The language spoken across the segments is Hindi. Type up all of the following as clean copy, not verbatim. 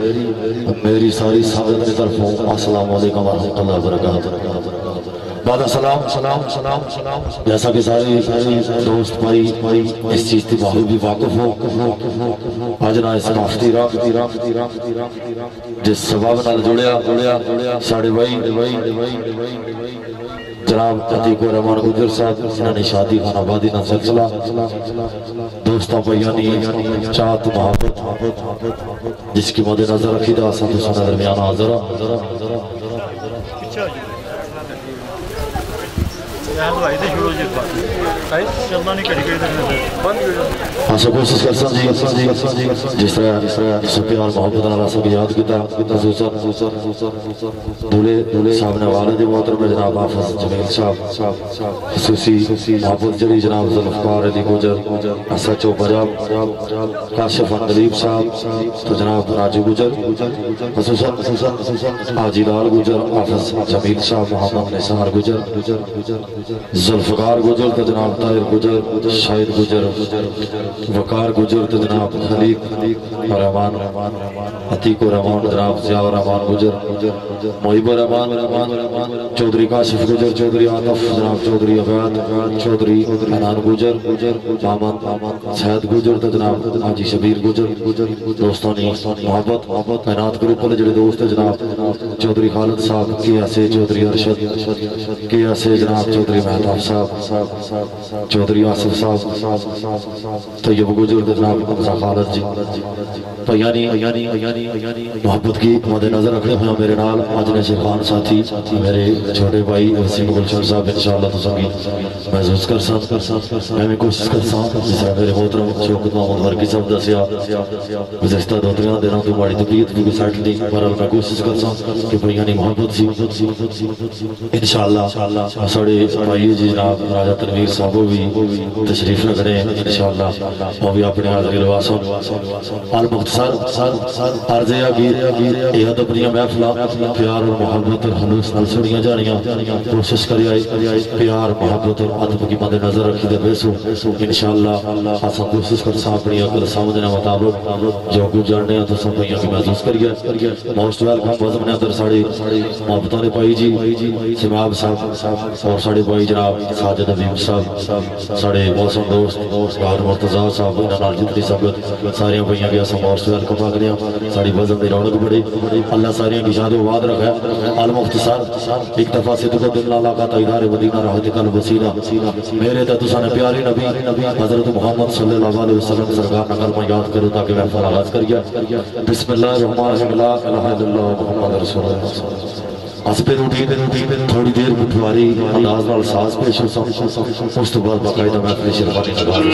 मेरी सारी संगत की तरफों अस्सलाम वालेकुम वरहमतुल्लाहि वबरकातुहू। बाद सलाम सलाम सलाम सलाम। जैसा कि सारे दोस्त भाई इस चीज की बहुत भी वाकिफ हो अज ना इस काफती जिस सबब नाल जुड़िया साढ़े भाई जनाब अतीक रहमान गुजर साहब इन्होंने शादी खानाबादी का सिलसिला दोस्तों भाइयों चाहत मोहब्बत जिसकी मद्देनजर रखी था दरमियान हाजिर कोशिश कर जिस तरह प्यार मोहब्बत याद किया दूल्हे साहब ने वाले मोहतरम जनाब हाफिज जमील साहब खसूसी मोहब्बत जड़ी जनाब जुल्फकार अली गुजर SHO पंजाब काशिफ दलीप साहब तो जनाब राजू गुजर हाजी लाल गुजर हाफिज जमील साहब मोहम्मद निसार गुजर जुल्फकार गुजर तो जनाब ताहिर गुजर शाहिद गुजर वकार गुजर तो जनाब खलीक रहमान अतीक रहमान जनाब जिया रहमान गुजर मोहिबुर रहमान चौधरी काशिफ गुजर चौधरी आतफ जनाब चौधरी अवैद चौधरी हनान गुजर मामन सैयद गुजर तो जनाब हाजी शबीर गुजर दोस्तों ने मोहब्बत तैनात ग्रुप वाले जो दोस्त है जनाब चौधरी खालिद साहब KSA चौधरी अरशद KSA जनाब चौधरी मेहताब साहब चौधरी आसिफ साहब तैयब गुजर जनाब कब्जा खालिद जी यानी मोहब्बत की मद्देनजर रखने हुए मेरे नाल आज ने शेखान साथी मेरे छोटे भाई वसीम गुलशन साहब इंशाअल्लाह तो संगी महसूस कर मैं भी कोशिश कर जिस तरह मेरे मोहतरम शौकत महमूद वर्की साहब दसिया गुज़श्ता 2-3 दिनों तो माड़ी तबीयत भी सेट नहीं पर मैं कोशिश कर कि भाई यानी मोहब्बत सी इंशाअल्लाह साढ़े भाई जी जनाब राजा तनवीर साहब भी तशरीफ रख रहे हैं इंशाअल्लाह वो भी अपने हाज़िरी लवासों अल मुख्तसर अर्ज़ है कि यह अदब दियां महफिलां प्यार और मोहब्बत और खलूस नाल सुनियां जानियां कोशिश करिए प्यार मोहब्बत और अदब की मद्देनजर रखी दे बेसो इंशाअल्लाह असां कोशिश करसा अपनी अकल समझने मुताबिक जो कुछ जानने तो सब भैया की महसूस करिए मोस्ट वेलकम बज़म ने अंदर साड़ी मोहब्बत ने पाई जी सिमाब साहब और साढ़े भाई जनाब साजिद हबीब साहब साढ़े मौसम दोस्त गार मुर्तज़ा साहब इन्हां जितनी संगत सारे भैया की असां मोस्ट वेलकम आखने साड़ी बज़म की रौनक बढ़े अल्लाह सारियां की शाद वाद रखे अल मुख्तसर एक दफा से दुको दिन लाला का ताइदार मदीना रहत कल वसीला मेरे तो तुसाने प्यारे नबी हजरत मोहम्मद सल्लल्लाहु अलैहि वसल्लम सरकार नगर में याद करो ताकि महफिल आगाज करिए बिस्मिल्लाहिर्रहमानिर्रहीम ला इलाहा इल्लल्लाह मुहम्मद रसूलुल्लाह पे रूटीन थोड़ी देर बुठवारी अंदाज नाल साज पेश हो उस तो बाद बाकायदा महफिल शेरवानी नगार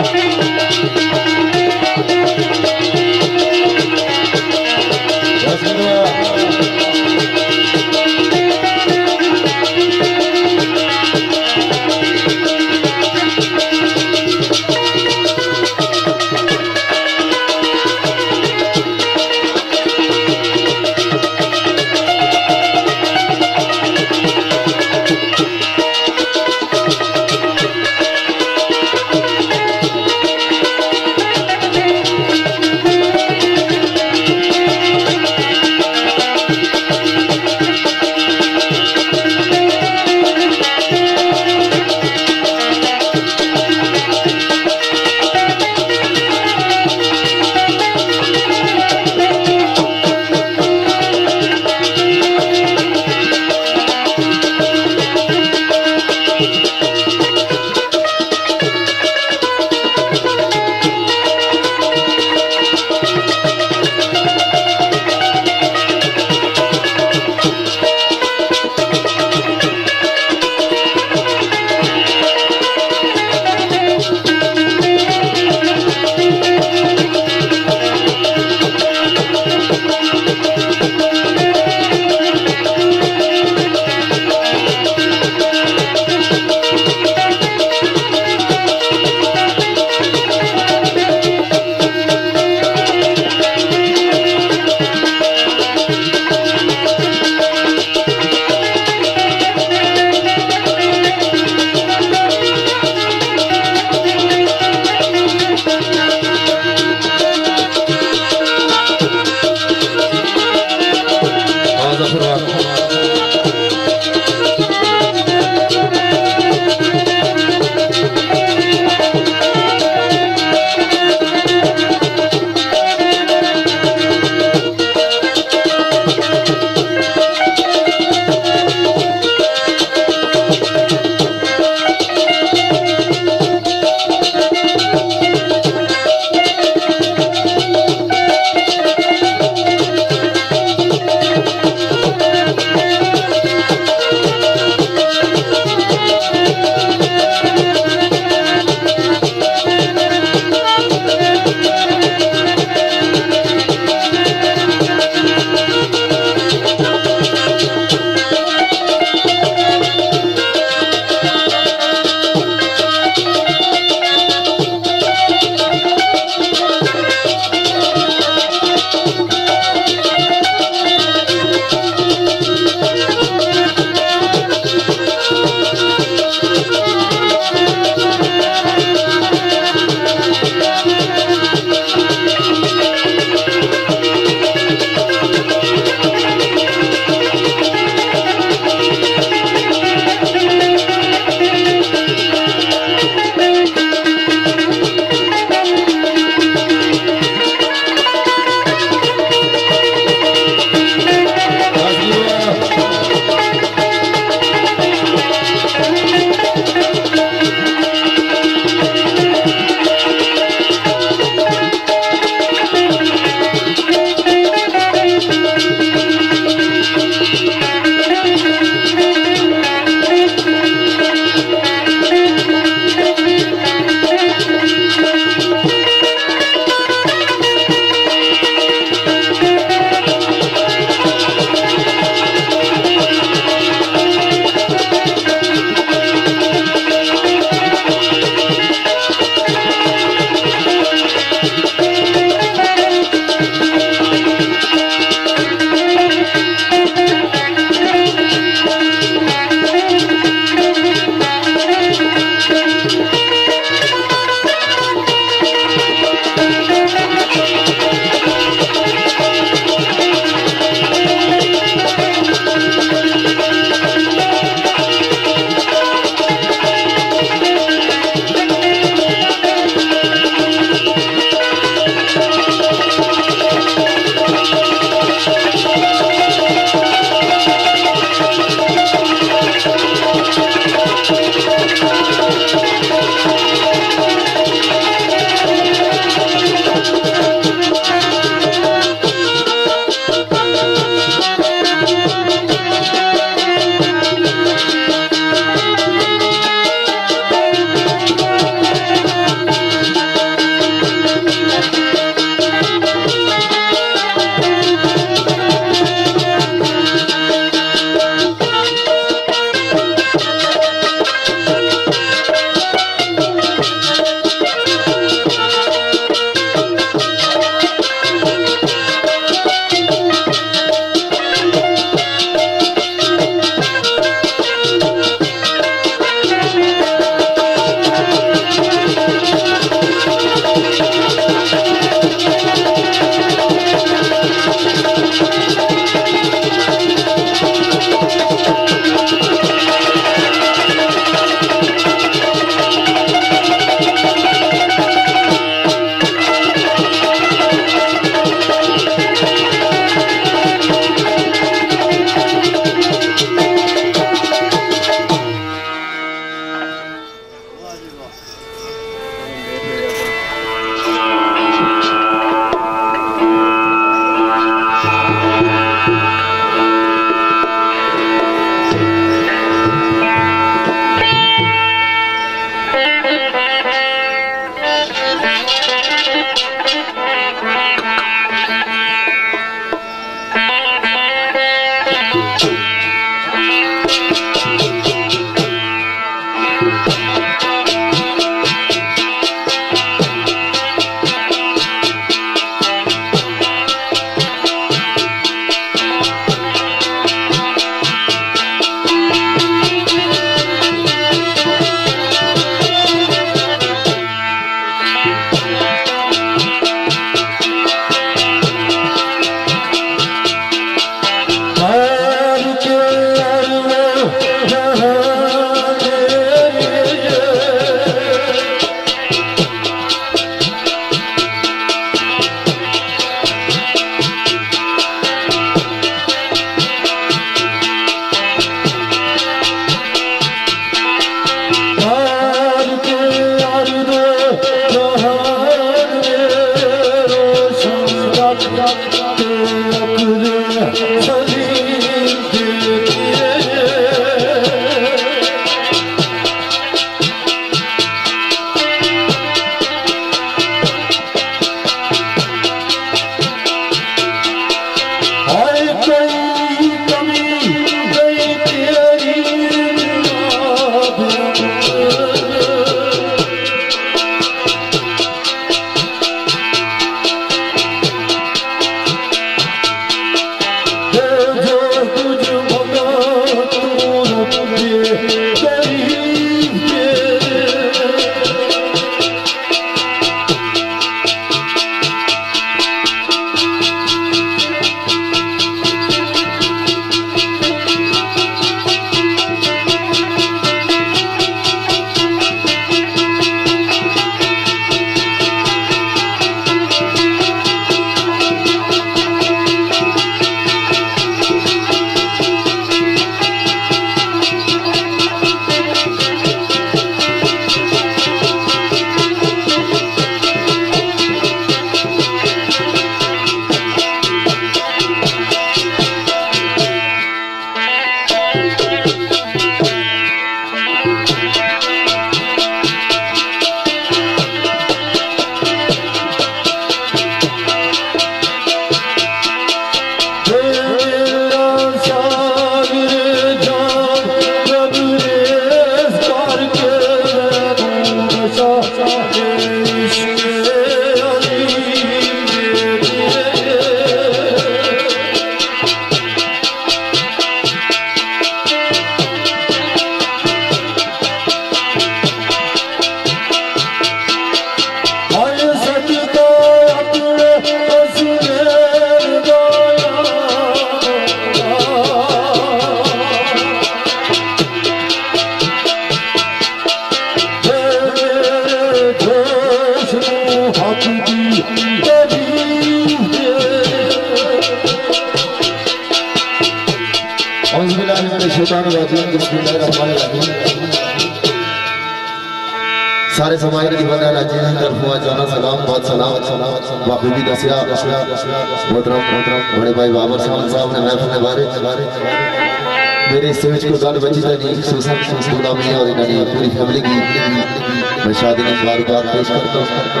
सारे समाज की बंदा राजी तरफों जाना सलाम बहुत सलाम बापू भी दसिया मोहतरम बड़े भाई बाबर साहब ने महफिल के बारे मेरे हिस्से में कोई गल बची नहीं सुसन मियां और इन्होंने पूरी फैमिली की मैं शादी में मुबारकबाद पेश करता हूं।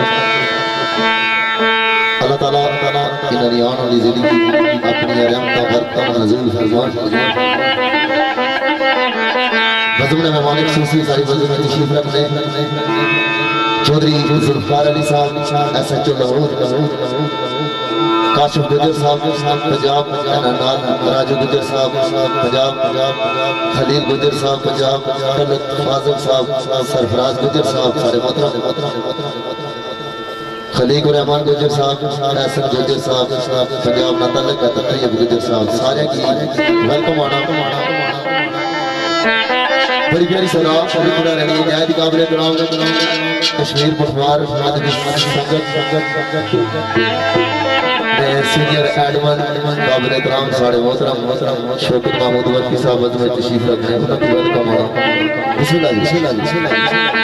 अल्लाह ताला इन्होंने आने वाली जिंदगी अपनी रहमत बरकत नज़ूल फरमान। वज़न में मेहमान खुसूसी सारी वज़न में तशरीफ रखने चौधरी जुल्फकार अली साहब एसएचओ लाहौर काशिफ गुजर साहब पंजाब राजू गुजर साहब पंजाब खलील गुजर साहब पंजाब फाजिल साहब सरफराज गुजर साहब सारे मोहतरम खलीक रहमान गुजर साहब हसन गुजर साहब पंजाब नातलक तकरीब गुजर साहब सारे की वेलकम आना बड़ी प्यारी सलाह बड़ी पूरा रही है न्याय काबिल तराम कश्मीर पटवार सीनियर एडमन काबिल तराम साढ़े मोहतरम शौकत महमूद वर्की साहब में तशरीफ रखने उनकी वेलकम आना बिस्मिल्लाह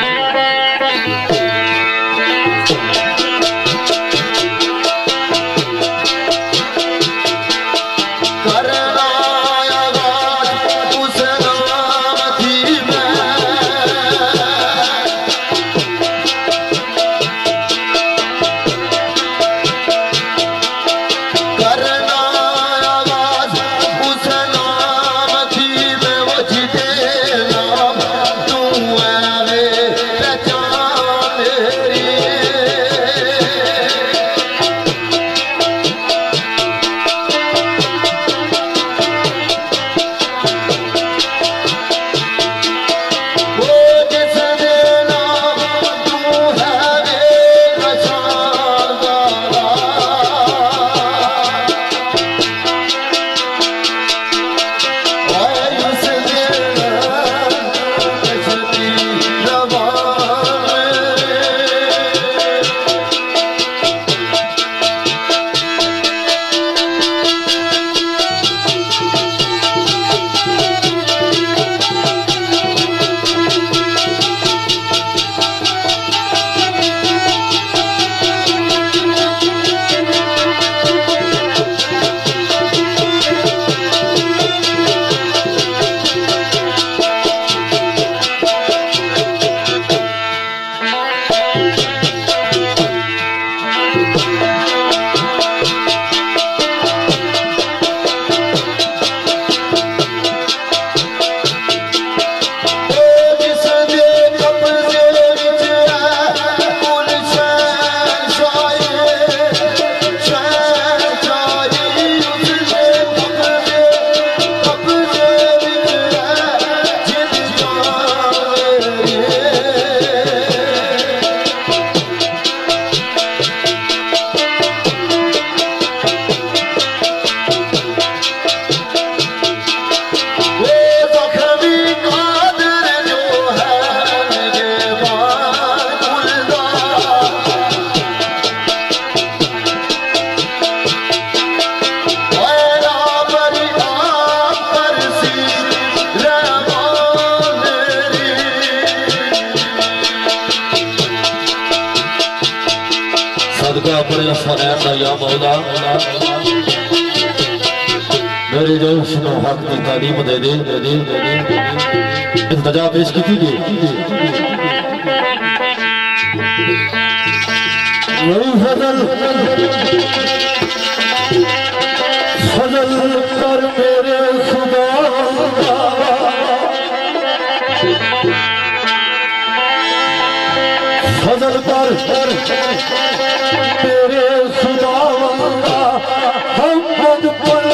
मेरे जो हक की तालीम दे दे इंतजा पेश की थी फजल फजल कर मेरे खुदा फजल कर मेरे खुदा हम पर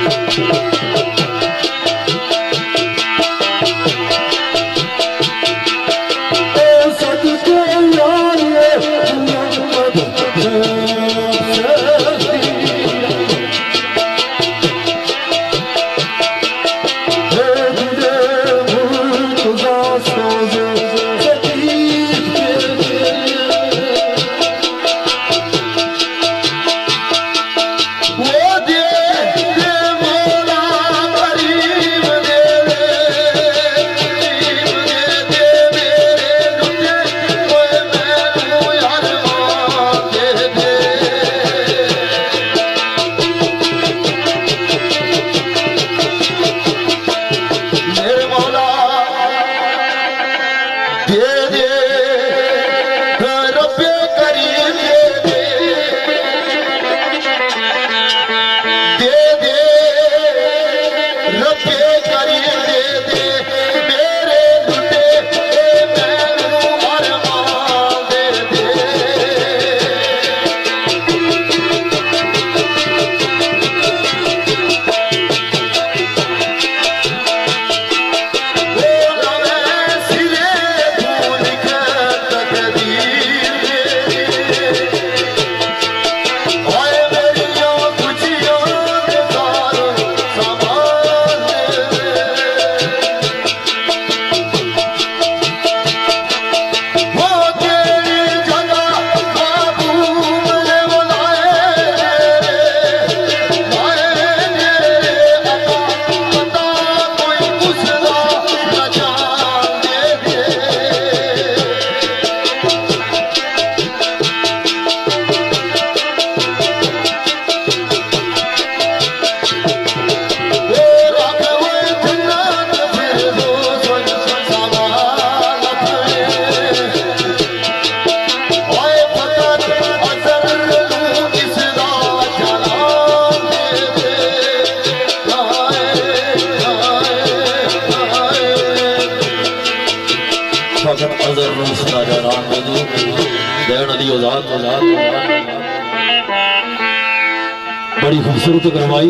बड़ी खूबसूरत करवाई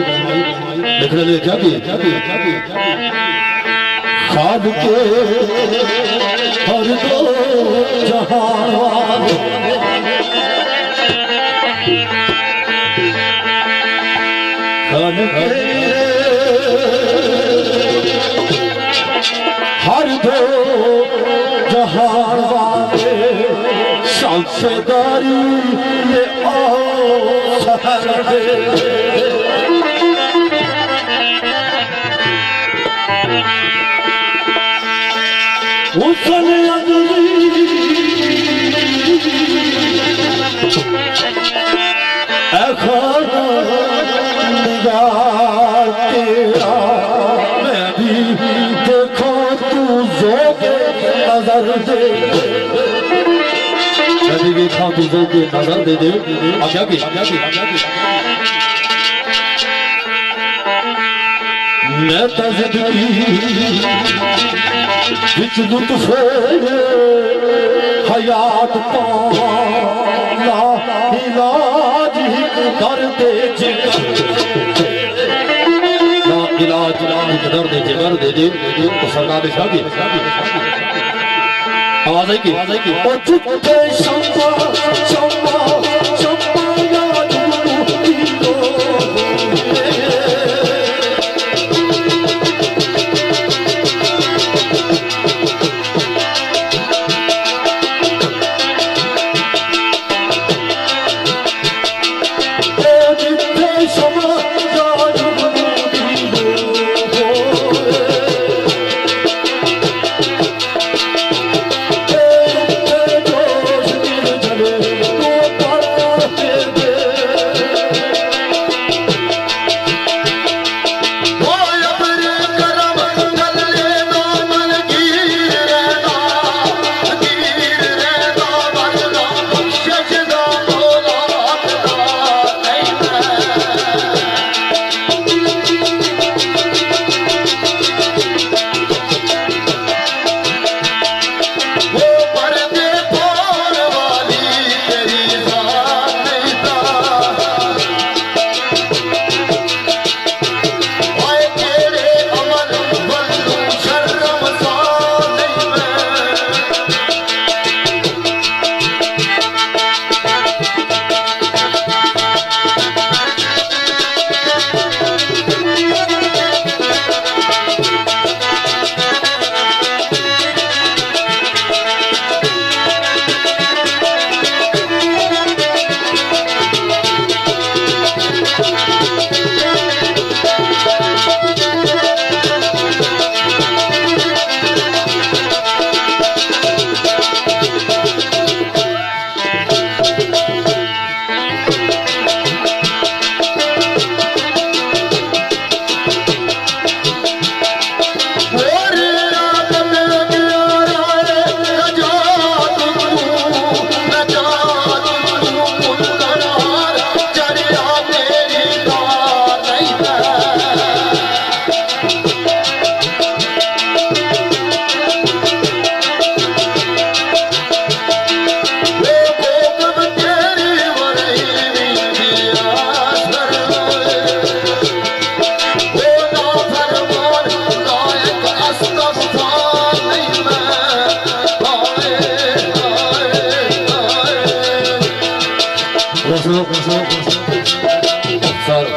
लिखने ने क्या किया खाद के हर दो जहान खाद के हर दो जहान वाले शांसदारी ले आओ उसने तेरा मैं भी देखो तू जोगे नजर दे मैं भी देखा तू जोगे नजर दे दे अब क्या की मैं तज़िंदगी विच लुत्फ़े हयात पाला इलाज दर्द जिगर ना इलाज दर्द जिगर दे दे तो सरना दे शादी आवाज आई की ओ चुप्पे शम्मा शम्मा शम्मा याद मुझको पर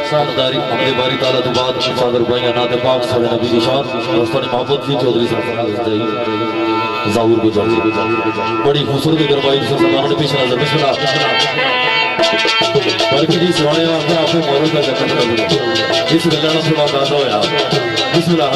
सानदारी हमने बारी ताला तो बाद सादर भाई नाते पाक साले नबी की शान और सारे मोहब्बत जी चौधरी साहब ज़ाहुर गुजर बड़ी खूबसूरत गरबाई से सलाम ने पेश नजर बिस्मिल्लाह बल्कि जी सुनाने आपने आपने मौलवी का जिक्र कर दिया इस गल्ला ने थोड़ा अंदाजा होया बिस्मिल्लाह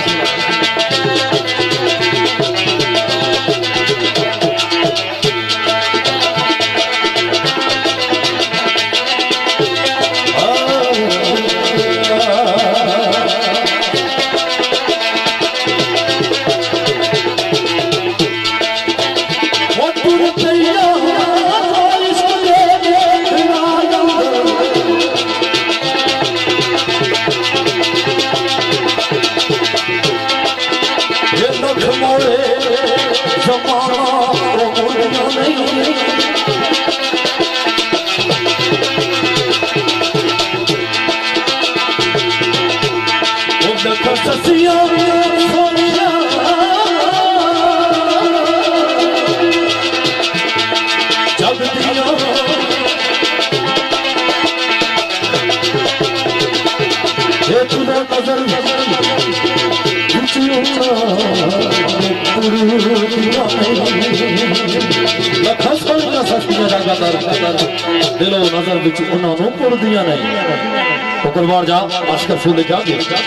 दिलो नजर बिच उन्होंने पुर दिया नहीं शुक्रवार जा आशकर फूल क्या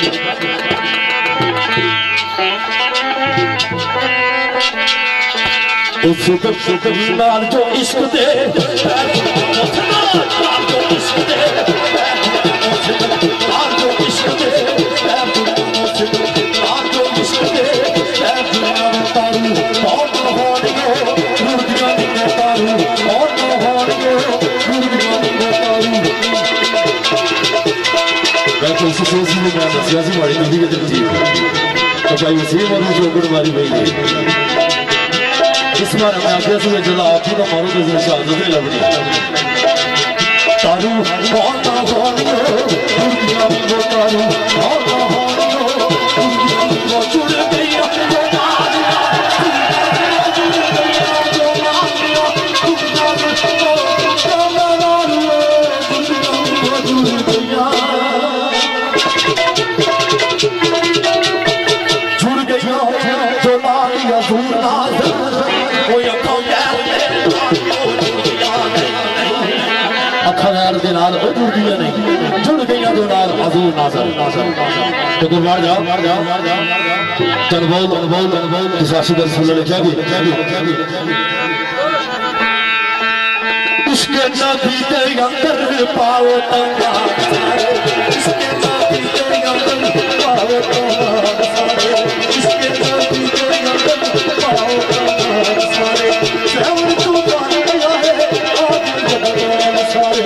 उस नाल जो इश्क दे सियासी माड़ी नहीं के दिल थी तो भाई वसीम और जो गुड़वारी भाई ने इस बार मैं आगे से जला आप ही का मारो तो जैसे आदत है लवली तारू कौन ना कौन दुनिया में तारू कौन ना कौन जुड़ गई जुड़ दिया नहीं जुड़ गई दो नाल हजूर नाज़र तो गुरबार जाओ चल बोल किसी रसूल ने क्या भी इसके नबी के अंदर पाओ तंगा इसके नबी के अंदर पाओ तंगा इसके नबी के अंदर पाओ तंगा सारे सब तू बन गया है आज जहान सारे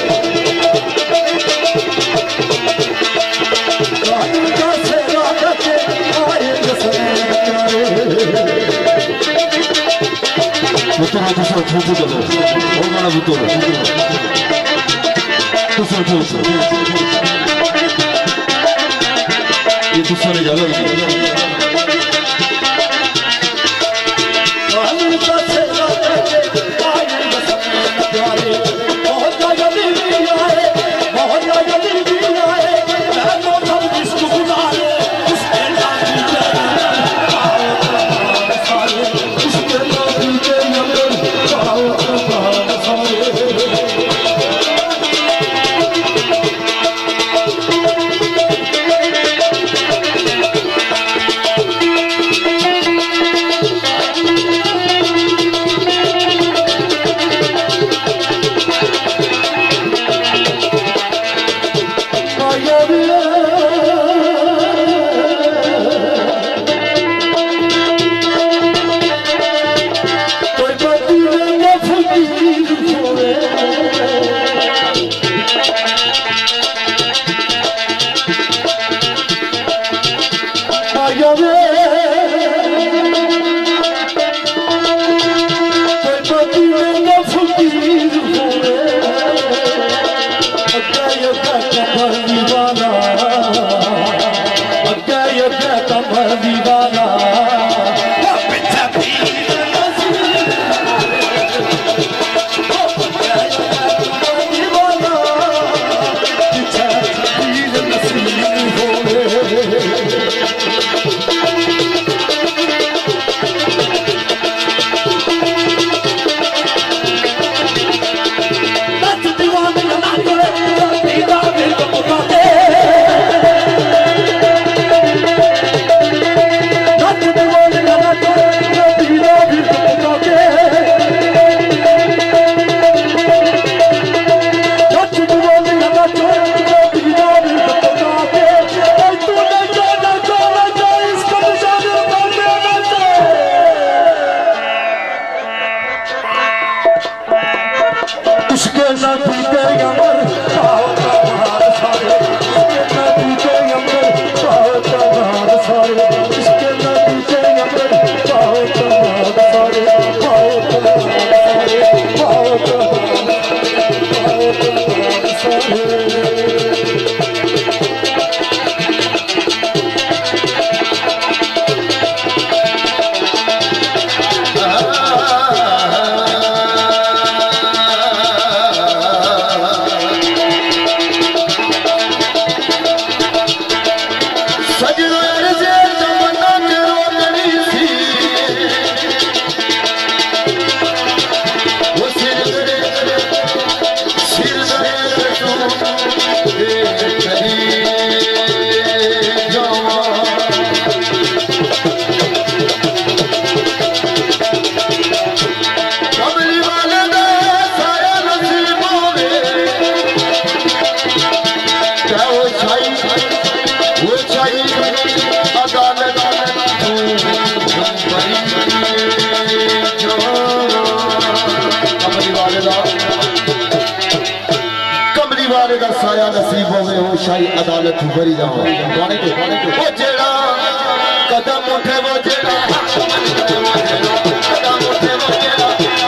दूसरा ठूठू चलो और बड़ा बुतोरो दूसरा ठूठू ये दूसरा ने जगह शाही अदालत कमली वाले का साया नसीब होवे हो शाही अदालत भरी जाओ वो जेड़ा कदम उठे वो जेड़ा कदम उठे वो जेड़ा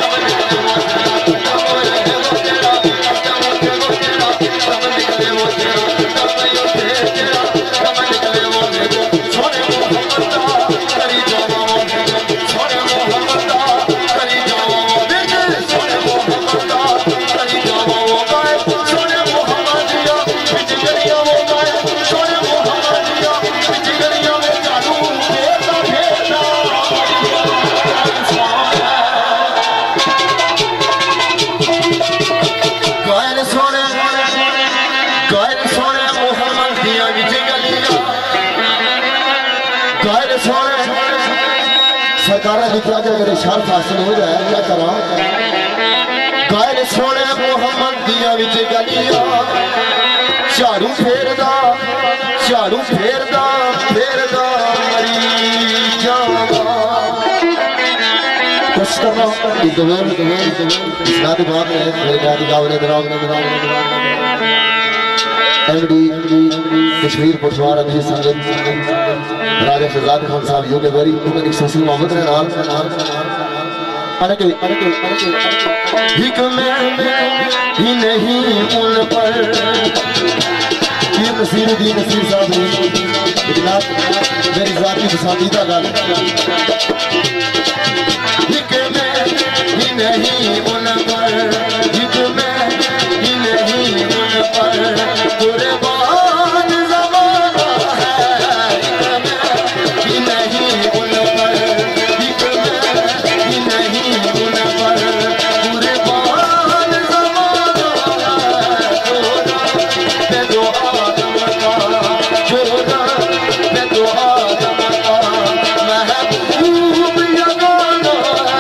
सरकारा लिखा कि अगर शर्त हासिल हो जाए क्या करा गायल सोने मोहम्मद दिया विच गलियां झाड़ू फेरदा फेरदा मरी जावा कुछ करना इदवेल इस्लाम की बात है मेरे गादी गावले दराव एमडी कश्मीर पुरस्कार अभी संगत राजा शहजाद खान साहब योग बरी उन्हें एक सोशल मोहम्मद ने नाल हिक में ही नहीं उन पर ये नसीरुद्दीन नसीर साहब ने इतना मेरी जाती पसंदीदा गाल हिक में ही नहीं उन पर हिक में ही नहीं उन पर कुर्बान ज़माना है हिक में ही नहीं उन पर हिक में ही नहीं उन पर कुर्बान ज़माना है जो आदम का महबूब यगाना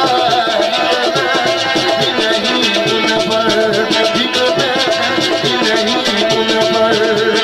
ही नहीं उन पर हिक में ही नहीं उन पर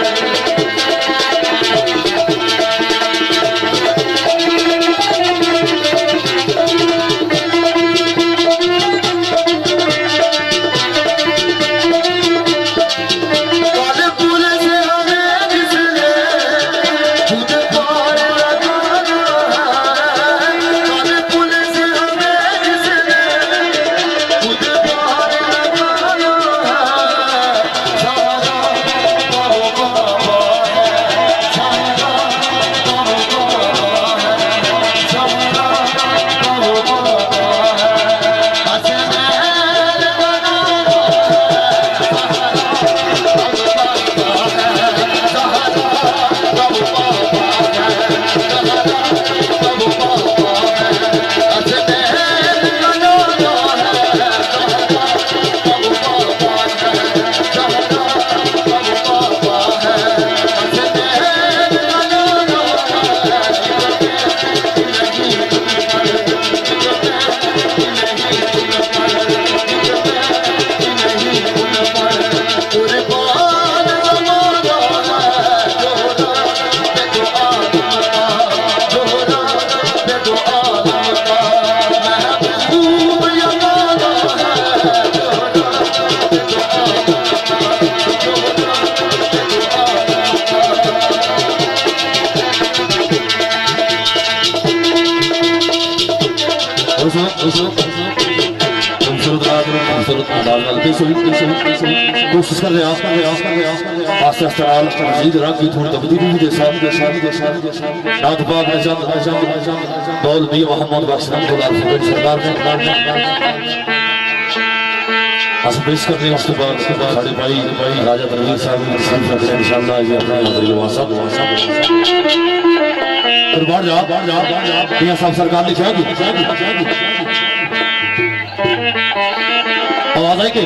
कोशिश कर रहे आस्ते आस्ते मजीद रंग की थोड़ी तब्दीली के साथ नाथ पाक ने दौल मियां मोहम्मद बख्श रहमतुल्लाह सरकार ने पेश कर रहे हैं। उसके बाद साढ़े भाई राजा तनवीर साहब इंशाअल्लाह ये अपना फिर बाहर जा मियां साहब सरकार लिखे आवाज आई के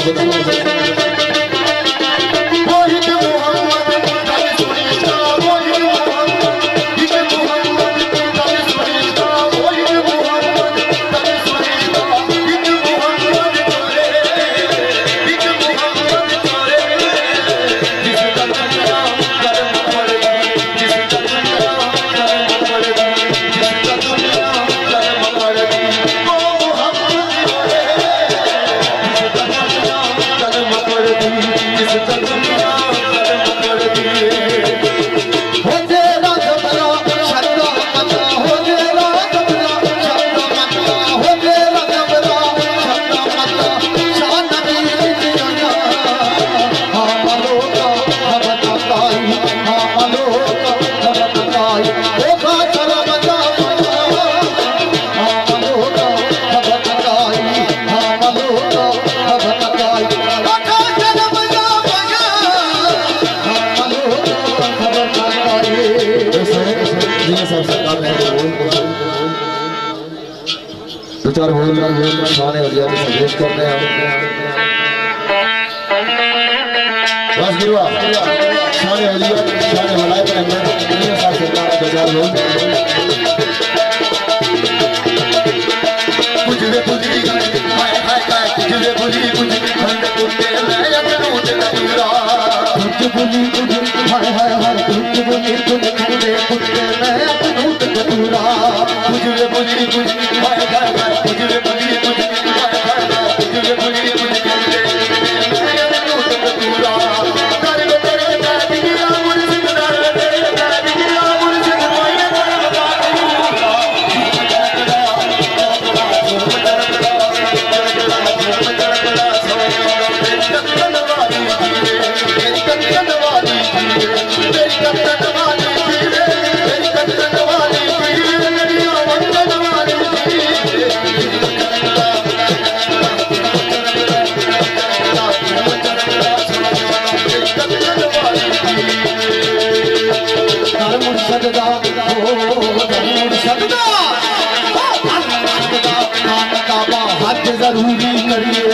दो चार शान वलिया की संदेश कर रहे हैं बस गिरवा शान वलिया शान वलाय पर अंदर दुनिया साथ सरकार दो चार लोग कुछ भी हाय हाय हाय कुछ भी खंड कुत्ते मैं अकनूट कतूरा कुछ हाय हाय हाय कुछ खंड कुत्ते मैं अकनूट कतूरा कुछ हाय हाय हाय कुछ हाय हाय हाय कुछ खंडे मैं अकनूट कतूरा कर तेरे कर दिया मुर्शिद दर तेरे कर दिया मुर्शिद कोई न जरूरी करिए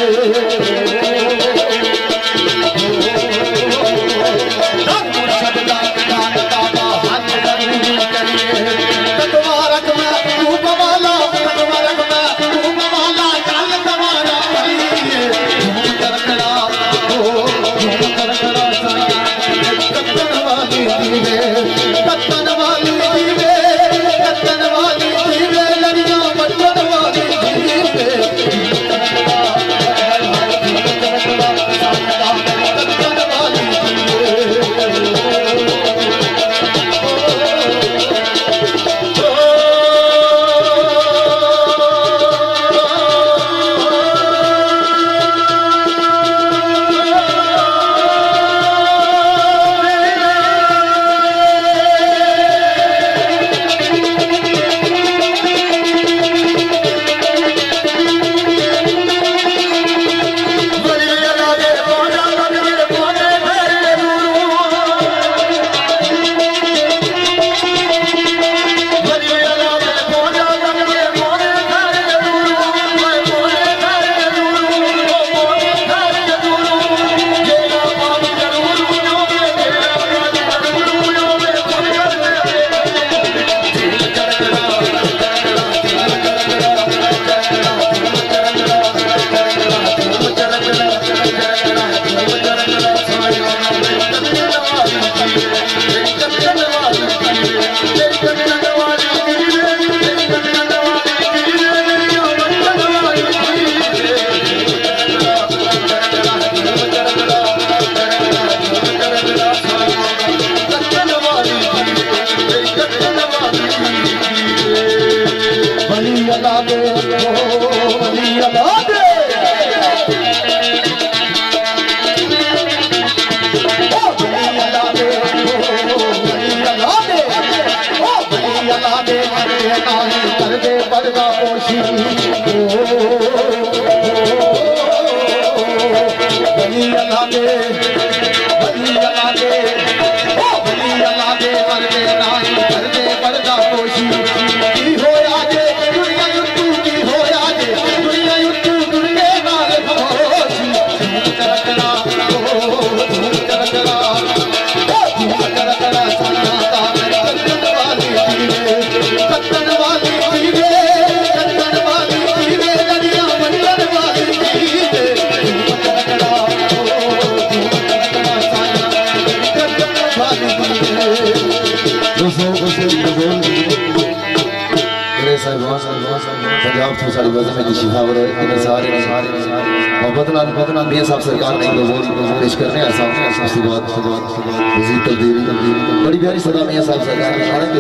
मेरे साहिबान पंजाब तो सारी वजह में शिफावर है सारे मोहब्बत नाल मियां साहब सरकार ने पेश करने आसान उसके बाद मजीद तब्दीली बड़ी प्यारी सदा मियां साहब सरकार ने पढ़ेंगे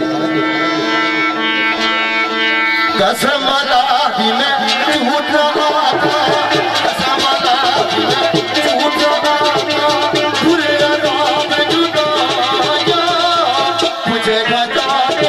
कसम अल्लाह मैं झूठ कसम अल्लाह झूठ पूरे राम जुदाया मुझे बता दे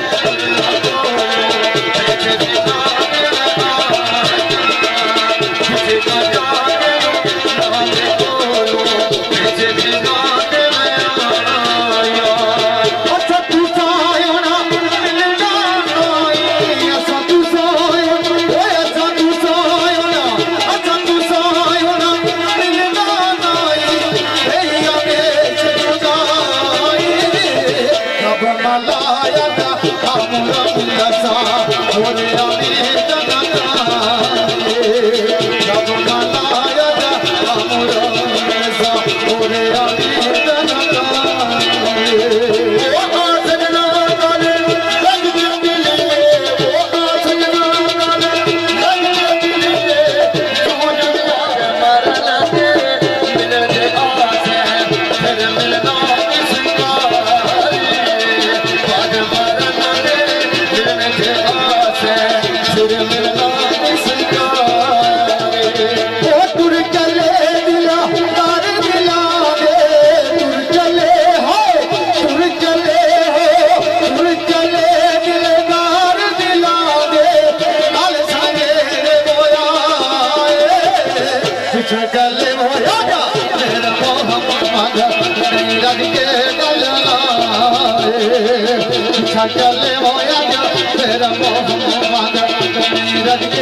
चले होया तेरा मोहम्मद नीरज के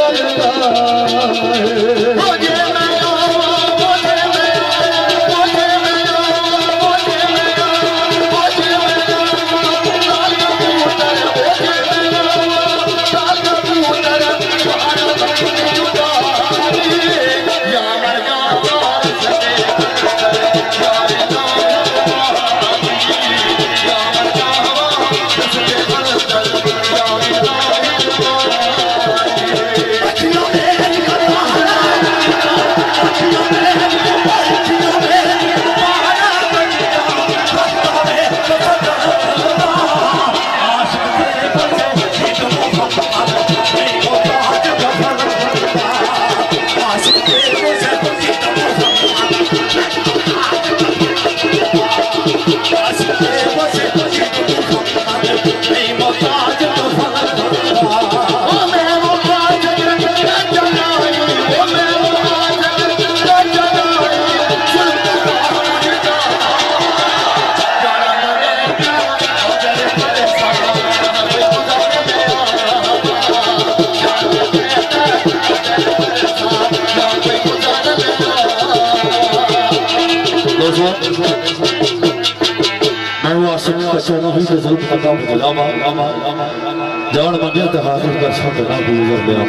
जान मंगे तो हाजिर कर सकता गुजर लिया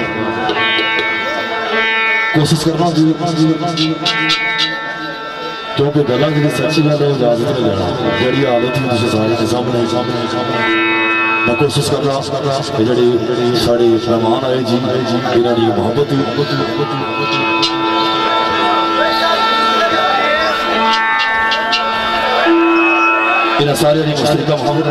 कोशिश करना क्योंकि गला जी सच्ची गल है इजाजत नहीं देना जी हालत ही सारे के सामने मैं कोशिश कर रहा जी साढ़े मेहमान आए जी इन्हों की मोहब्बत इन सारे मुश्तरका मोहब्बत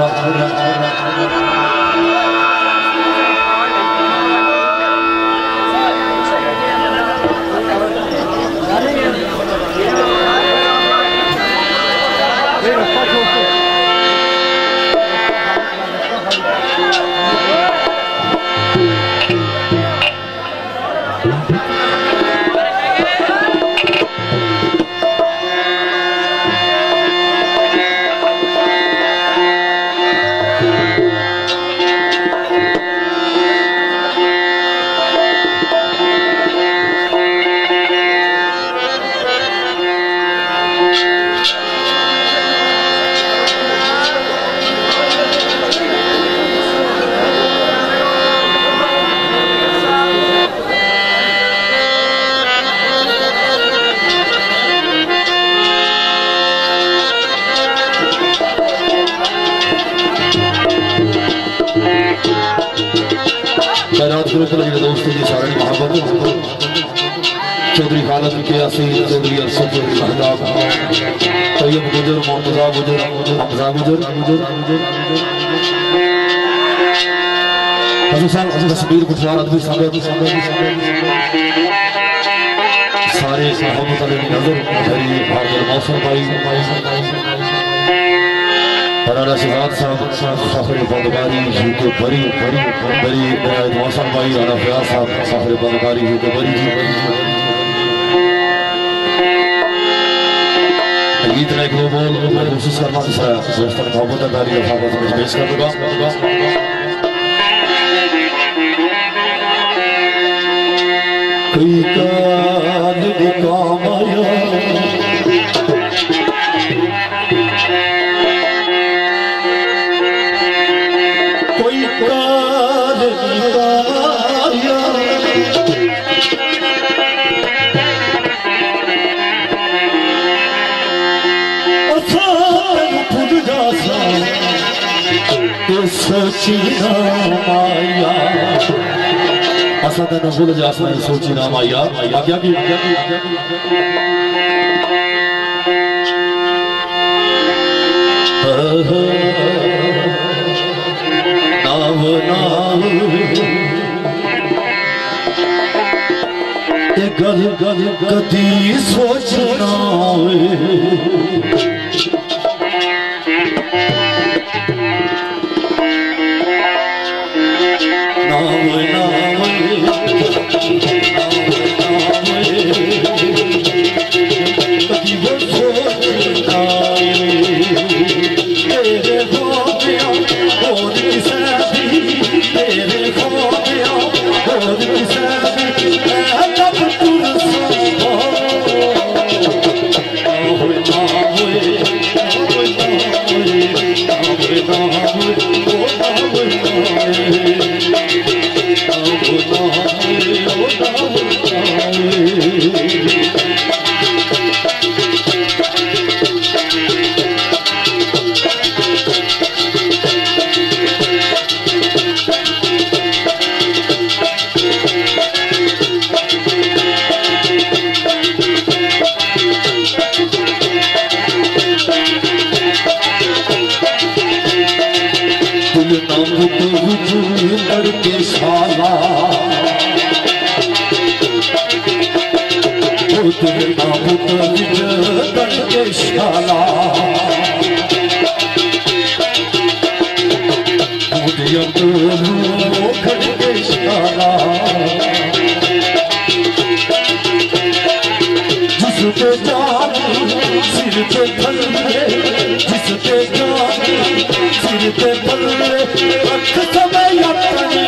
ग्रुप के जो दोस्त जी सारे मोहब्बत चौधरी खालिद के असीम चौधरी अरशद चौधरी महताब तैयब गुजर मुर्तजा गुजर हमजा गुजर हसन तस्वीर कुफार अदबी संगत सारे मोहब्बत अली नजर हरी हाजिर मौसम भाई पराना शिवाद साहब फखरे बंदगारी यूके बरी बरी बरी मौसम भाई राना फयाज साहब फखरे बंदगारी यूके बरी गीत ने एक दो बोल मैं कोशिश करना दोस्तों मोहब्बत दारी लफाफत में पेश कर दूंगा कोई काज दिखाया कोई काज दिखाया सोची ना माया असा तेन भूल जा सोची ना माया क्या की नाव नाव गल गल कदी सोचना लड़के शाला लड़के शाला खड़के शाला जिस पे जाने सिर पे फले जिस पे जाने सिर पे फले समय अपनी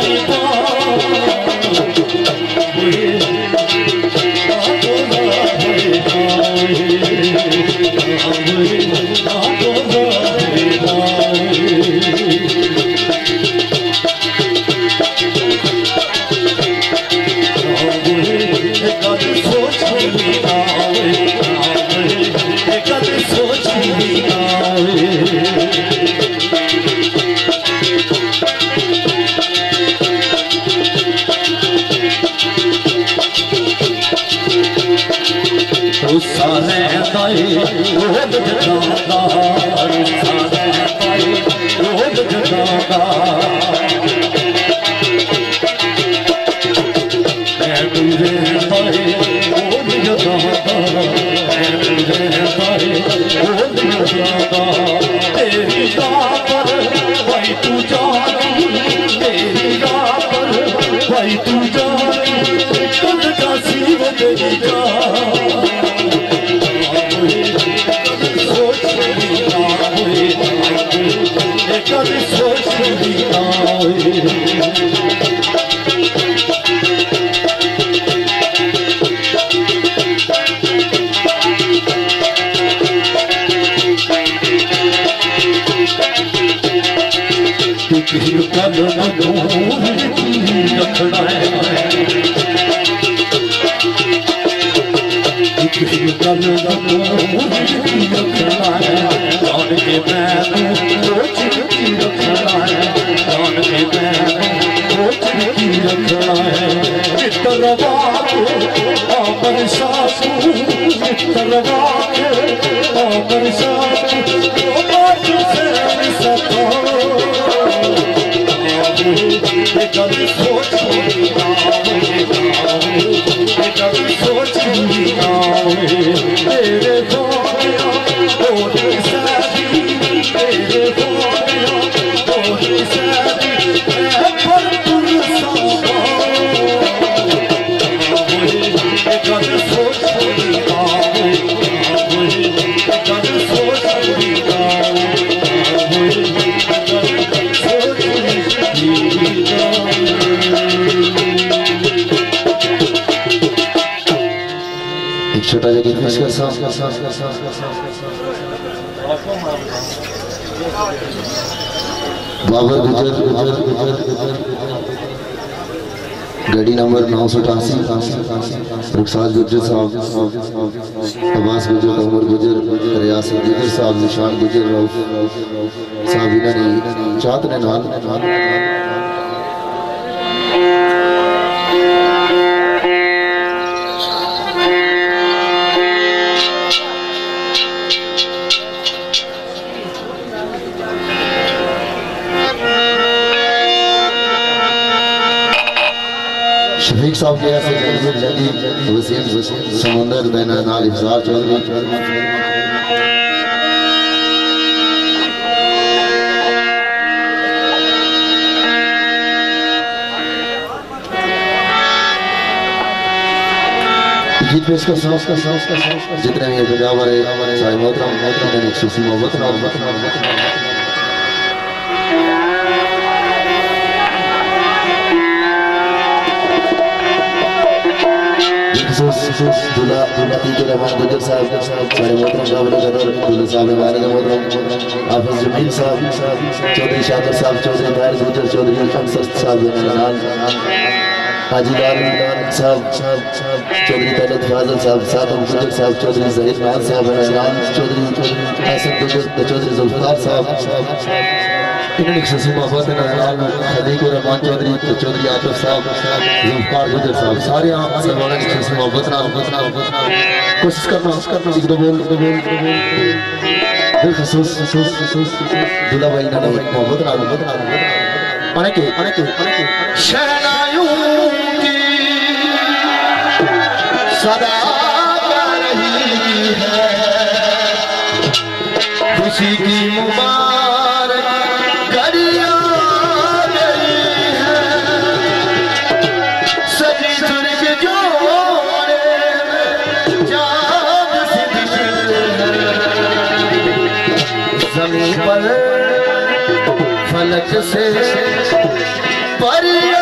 सारे ताई रोद जगादा सारे ताई रोद जगादा मैं तुझे ताई रोद जगादा मैं तुझे ताई रोद जगादा तेरी राह पर भाई तू जानी तेरी राह पर भाई तू जानी खुद का सीव तेरी जा कभी सोच भी आए कदम रखना है रखना है जान के मैं सोच रखना है जान के मैं सोच रखना है तलवा के आमर साथ तो बात से सतो कभी सोच कभी सोच तेरे बोलिया तेरे साथी तेरे बोलिया तेरे साथी पर तुम सामा कभी सोच छोटा जगह पेशकर साहब बाबर गुजर गाड़ी नंबर 988 रुखसार गुजर साहब अब्बास गुजर उमर गुजर रियासत गुजर साहब निशान गुजर साहब इन्होंने चाहत ने नाल शफीक साहब के ऐसे वसीम समुंदर दैन नाल इफ्जार चौधरी गीत पेशकर जितने भी पंजाब वाले सारे मोहतरम ने एक सूफी मोहब्बत दूल्हा रहमान गुजर साहब सारे मोहतरम काबिल कदर दूल्हे साहब हमारे मोहतरम हाफिज जमील साहब चौधरी शाकिर साहब चौधरी ताहिर गुजर चौधरी अनसर साहब हाजी लाल साहब चौधरी तलत फाजल साहब सादम गुजर साहब चौधरी जहीर खान साहब इनाम चौधरी हसन गुजर चौधरी जुल्फकार साहब इन्होंने खसूस मोहब्बत खलीक रहमान चौधरी चौधरी आतिफ साहब जुल्फकार गुजर साहब सारे सरवाना की खसूस मोहब्बत कोशिश करना एक दो बोल दिल खसूस दूल्हा भाई ना मोहब्बत अनेक शहनाइयों की सदा कर रही है खुशी की मुबारक घड़ियां गई है सजी सुर्ख जोड़े चाँद से दिखते जमीन पर फलक से परिया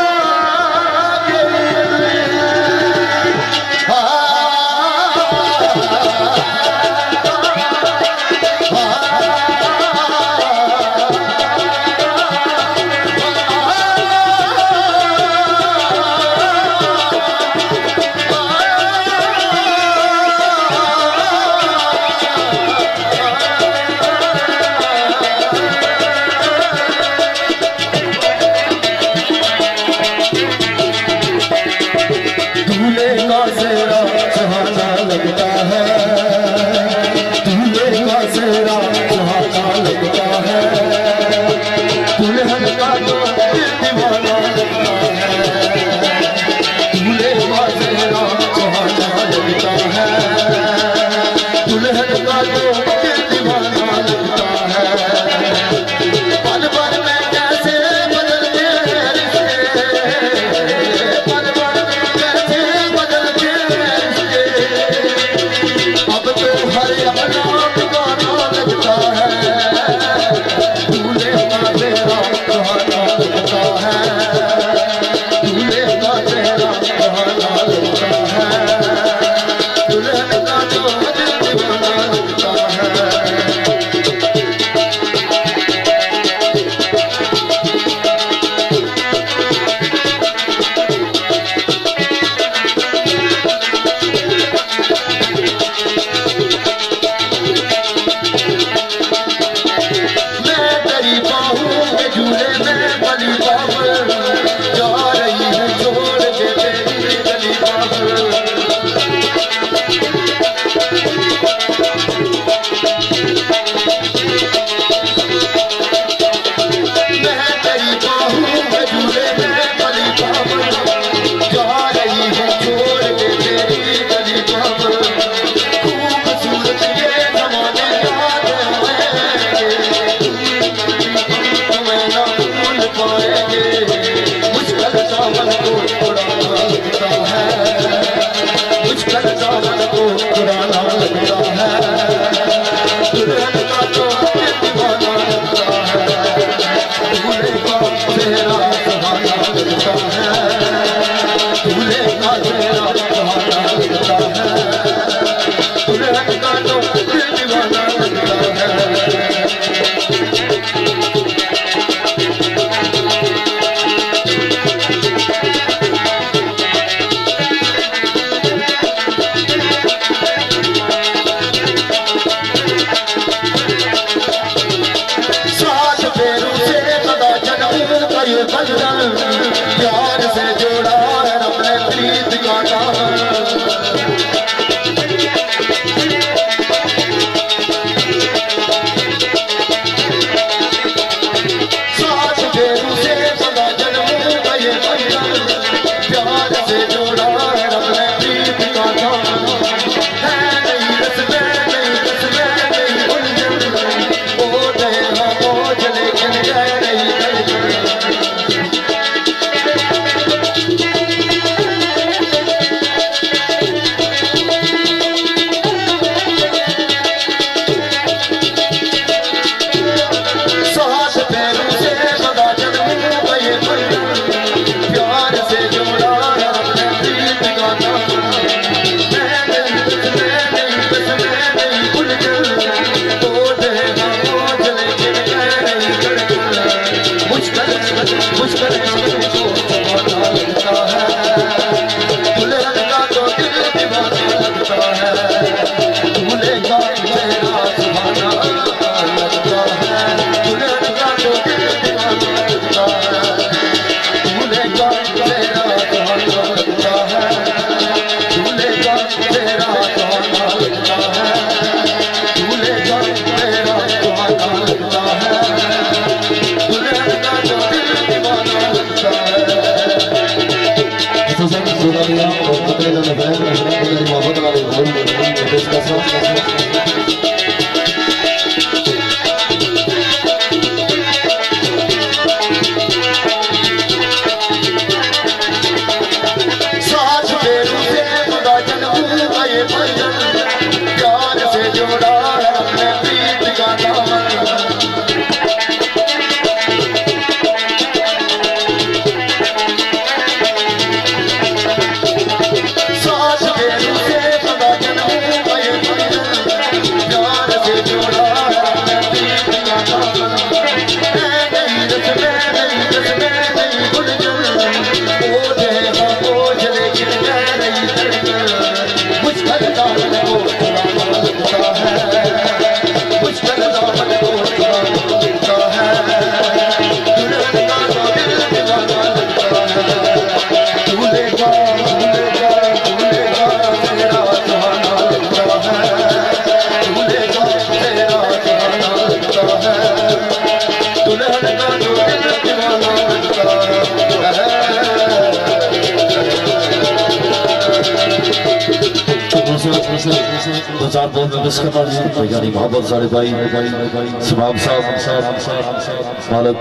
दो चार बहुत मिस करना यानी मोहब्बत सारे भाई सबाब साहब मालक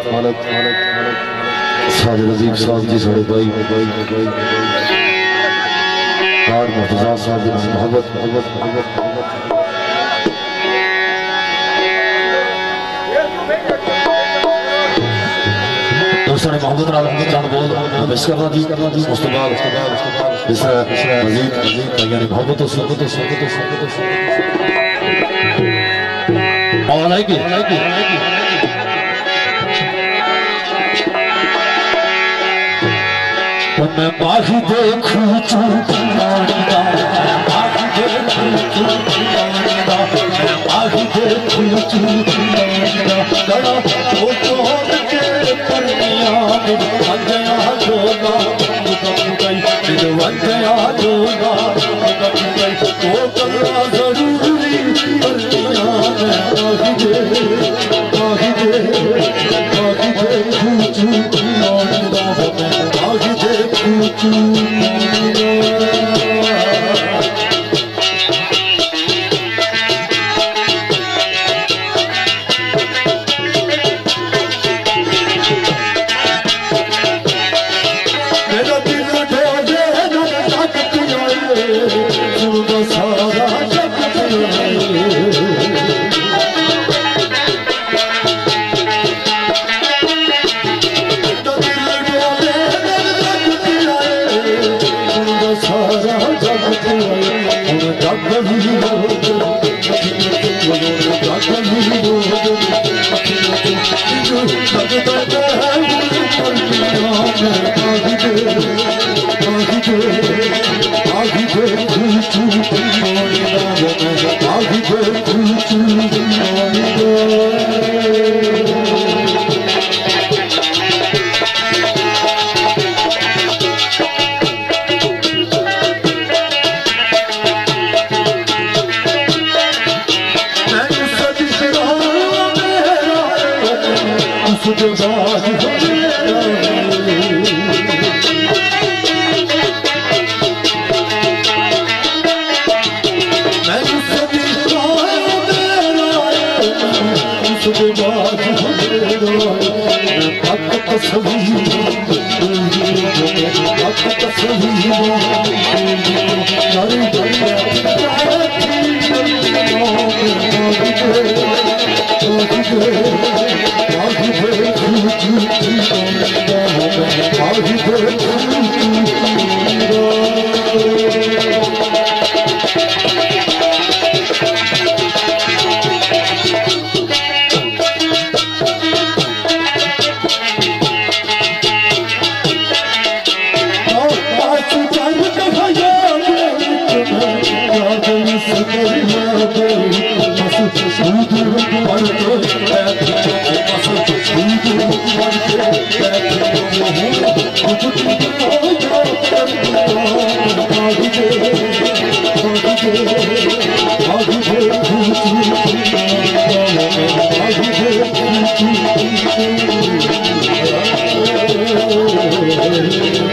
साजिद अजीब साहब जी सारे भाई और मुर्तजा साहब मोहब्बत दोस्तों ने मोहब्बत चांद बहुत मिस करना जी उस तो बाद मजीद यानी मोहब्बत और आएगी मैं बाही देखूं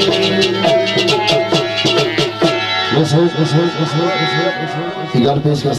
यार पेश